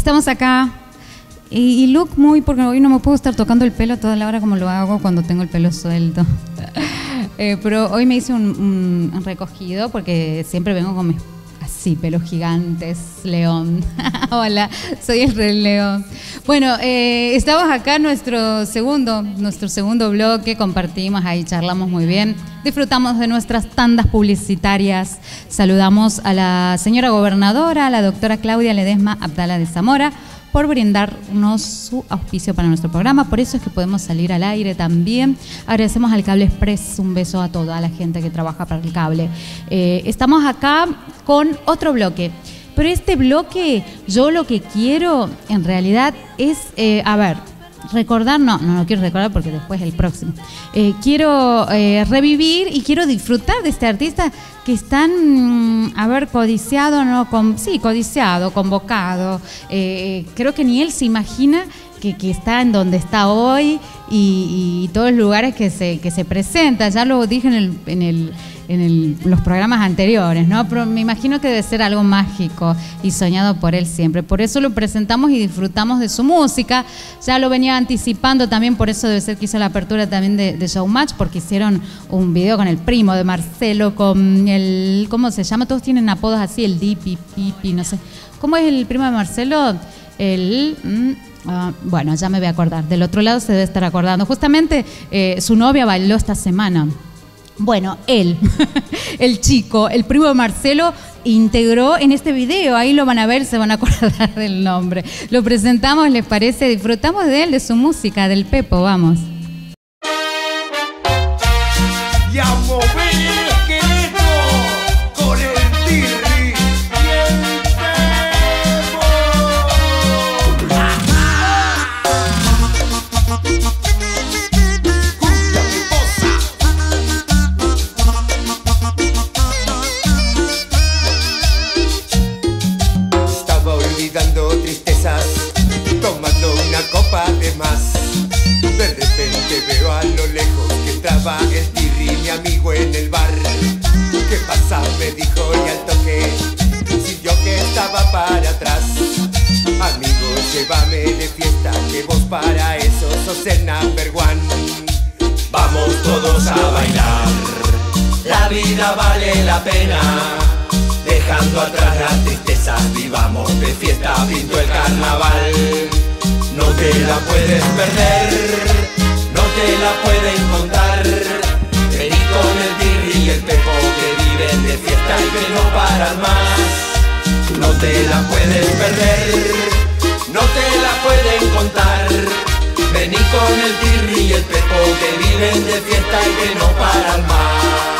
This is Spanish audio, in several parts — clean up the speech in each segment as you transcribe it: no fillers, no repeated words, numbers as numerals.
Estamos acá y look porque hoy no me puedo estar tocando el pelo toda la hora como lo hago cuando tengo el pelo suelto. Pero hoy me hice un recogido porque siempre vengo con mis así pelos gigantes, león. Hola, soy el Rey León. Bueno, estamos acá en nuestro segundo bloque, compartimos ahí, charlamos muy bien, disfrutamos de nuestras tandas publicitarias. Saludamos a la señora gobernadora, a la doctora Claudia Ledesma Abdala de Zamora, por brindarnos su auspicio para nuestro programa. Por eso es que podemos salir al aire también. Agradecemos al Cable Express, un beso a toda la gente que trabaja para el cable. Estamos acá con otro bloque. Pero este bloque, yo lo que quiero en realidad es, recordar, no quiero recordar porque después es el próximo. Quiero revivir y quiero disfrutar de este artista que es tan, codiciado, codiciado, convocado. Creo que ni él se imagina que está en donde está hoy y todos los lugares que se presenta. Ya lo dije en los programas anteriores, ¿no? Pero me imagino que debe ser algo mágico y soñado por él siempre. Por eso lo presentamos y disfrutamos de su música. Ya lo venía anticipando también, por eso debe ser que hizo la apertura también de Showmatch, porque hicieron un video con el primo de Marcelo, con el, ¿cómo se llama? Todos tienen apodos así, el Dipi, Pipi, no sé. ¿Cómo es el primo de Marcelo? Bueno, ya me voy a acordar. Del otro lado se debe estar acordando. Justamente su novia bailó esta semana. Bueno, él, el chico, el primo de Marcelo, integró en este video. Ahí lo van a ver, se van a acordar del nombre. Lo presentamos, ¿les parece? Disfrutamos de él, de su música, del Pepo, vamos. Y a mover el esqueleto con el Tirri y el Pepo. Cumbia peposa. Estaba olvidando tristezas, tomando una copa de más. De repente veo a lo lejos que estaba el Tirri, mi amigo, en el bar. ¿Qué pasa?, me dijo, y al toque sintió que estaba para atrás. Amigo, llévame de fiesta, que vos para eso sos el number one. Vamos todos a bailar, la vida vale la pena. Dejando atrás las tristezas, vivamos de fiesta, pintó el carnaval. No te la puedes perder, no te la pueden contar. Vení con el Tirri y el Pepo, que viven de fiesta y que no paran más. No te la puedes perder, no te la pueden contar. Vení con el Tirri y el Pepo, que viven de fiesta y que no paran más.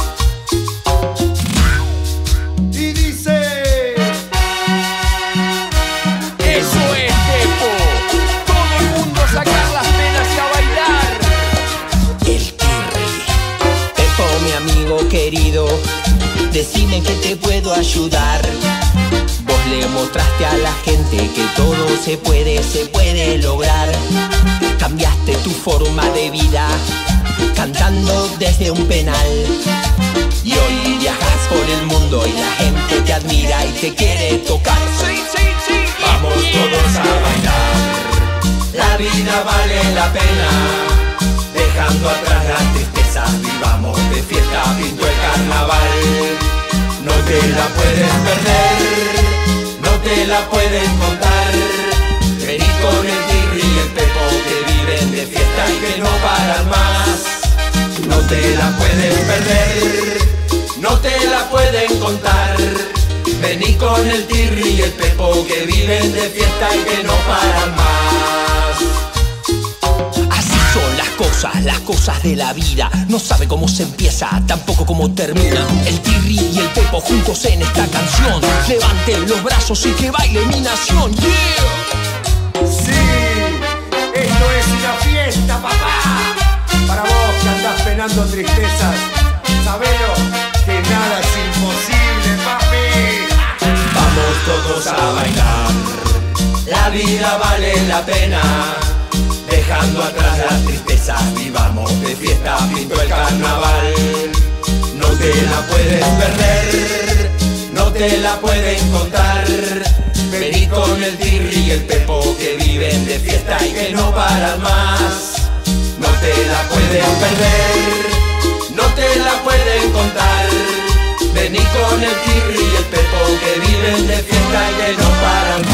Y dice: eso es Pepo, todo el mundo a sacar las penas y a bailar. El Tirri, Pepo, mi amigo querido, decime que te puedo ayudar. Vos le mostraste a la gente que todo se puede lograr. Cambiaste tu forma de vida, cantando desde un penal. Y hoy viajas por el mundo y la gente te admira y te quiere tocar. Vamos todos a bailar, la vida vale la pena. Dejando atrás las tristezas, vivamos de fiesta, pintó el carnaval. No te la puedes perder, no te la pueden contar. Vení con el Tirri y el Pepo, que viven de fiesta y que no paran más. No te la pueden perder, no te la pueden contar. Vení con el Tirri y el Pepo, que viven de fiesta y que no paran más. Así son las cosas de la vida. No sabe cómo se empieza, tampoco cómo termina. El Tirri y el Pepo juntos en esta canción. Levanten los brazos y que baile mi nación. Yeah. Sí, esto es una fiesta, papá. Para vos que andás penando tristezas, sabelo que nada es imposible, papi. Vamos todos a bailar, la vida vale la pena. Dejando atrás las tristezas, vivamos de fiesta, pintó el carnaval. No te la puedes perder, no te la pueden contar. Vení con el Tirri y el Pepo que viven de fiesta y que no paran más. No te la pueden perder, no te la pueden contar. Vení con el Tirri y el Pepo que viven de fiesta y que no paran más.